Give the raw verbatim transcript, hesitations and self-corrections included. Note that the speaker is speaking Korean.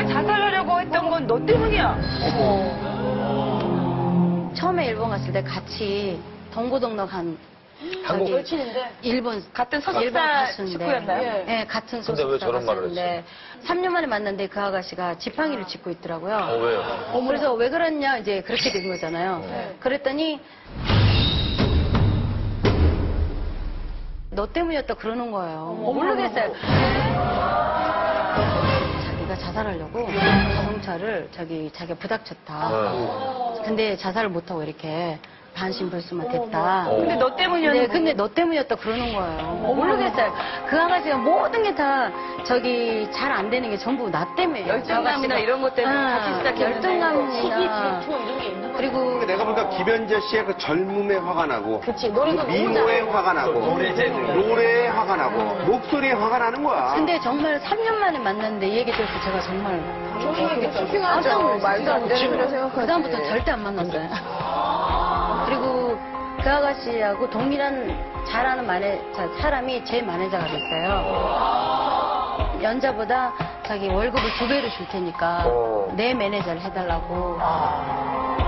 자살하려고 했던 건 너 때문이야. 처음에 일본 갔을 때 같이 동고동락한 한국 절친인데 일본 같은 일본 소속사 가수인데, 식구였나요? 예, 네, 같은 근데 왜 소속사 저런 말을 가수인데 삼 년 만에 만났는데 그 아가씨가 지팡이를 짚고 있더라고요. 어, 왜요? 어, 그래서 왜 그랬냐 이제 그렇게 된 거잖아요. 그랬더니 너 때문이었다 그러는 거예요. 모르겠어요. 자기가 자살하려고 자동차를 저기 자기가 부닥쳤다. 근데 자살을 못하고 이렇게 반신불수만 됐다. 근데 너 때문이었는데. 네, 근데 너 때문이었다 그러는 거예요. 모르겠어요. 그 아가씨가 모든 게 다 저기 잘 안 되는 게 전부 나 때문에. 열정감이나 이런 것 때문에 같이 시작했는데. 열정감이나 그리고 내가 보니까 김연자 씨의 그 젊음에 화가 나고, 그치, 노래도 너무 미모에 잘해. 화가 나고, 노래에 화가 나고, 목소리에 화가 나는 거야. 근데 정말 삼 년 만에 만났는데 이 얘기 들어서 제가 정말 쇼킹하죠. 말도 안 되는 소리 생각하지. 그다음부터 절대 안 만났어요. 그리고 그 아가씨하고 동일한 잘하는 마네, 자, 사람이 제 마네저가 됐어요. 연자보다 자기 월급을 두 배로 줄 테니까 내 매니저를 해달라고.